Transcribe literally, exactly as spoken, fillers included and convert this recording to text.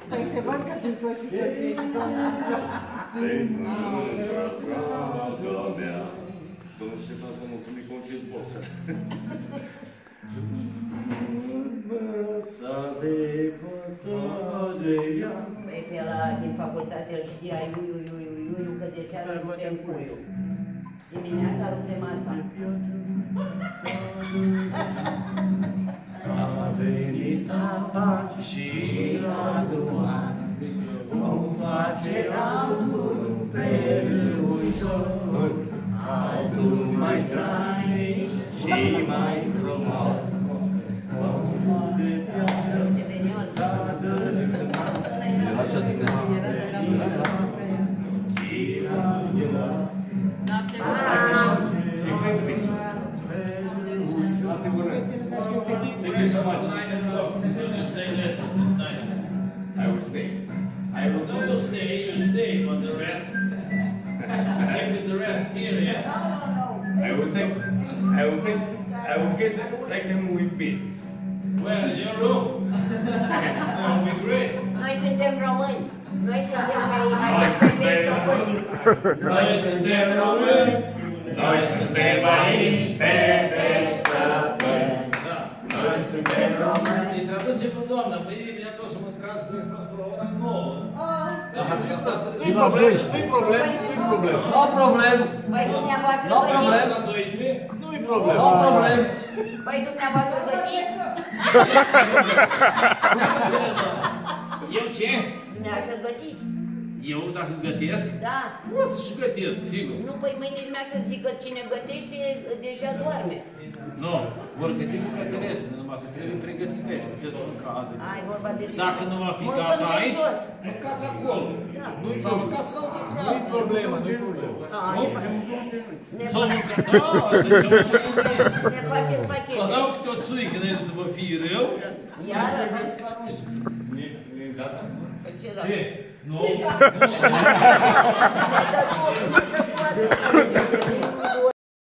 Păi se văd că sunt soți și soție și domnul. Draga mea. Domnul Ștefan s-a mulțumit cu închis boxa. S-a depărtat de ea. Păi că ăla din facultate îl știa iuiu, iuiu, iuiu, că de seară rupem cuiu. Dimineața rupem asta. A venit apa și la duman, vom face altul pe râul jos, altul mai trainic și mai frumos. Vom face viața dărâmat, așa zic și la duman. Thank you so much. Nine o'clock. You stay later. It's nine. I will stay. I will No, you stay. You stay, but the rest. Keep the rest here, yeah. I will take. I will take. I will get take them with me. Where in your room? That would be great. Noi suntem români. Noi suntem mai Noi suntem români. Noi suntem români. Noi suntem aici pe stăpâni. Noi suntem români. Să-i traduce pe doamna. Băi, dimineața o să mâncați breakfast la ora nouă. Nu-i problemă. Nu-i problemă. Nu-i problemă. No problem. Păi dumneavoastră No gătiți? problem. La doisprezece? Nu-i problem. No problem. Păi dumneavoastră gătiți? N-am înțeles, doamna. Eu ce? Dumneavoastră gătiți? Eu dacă gătesc? Da. Pot și gătesc, sigur. Nu, păi mâine dimineață zic că cine gătește deja doarme. Nu, vor găti cu fratele, numai că trebuie pregătit aici, puteți mânca asta. Ai vorba de... Dacă nu va fi gata aici, mâncați acolo. Sau mâncați la altă casă. Nu-i problemă, nu-i problemă. Sau mâncați, da, asta e cea mai bună idee. Ne faceți pachete. Vă dau câte o țuică de aici după fii rău și Iar? vedeți ca ruși. Nu-i gata? Ce? Ce? Nu? Ne dă totul, ne dă totul.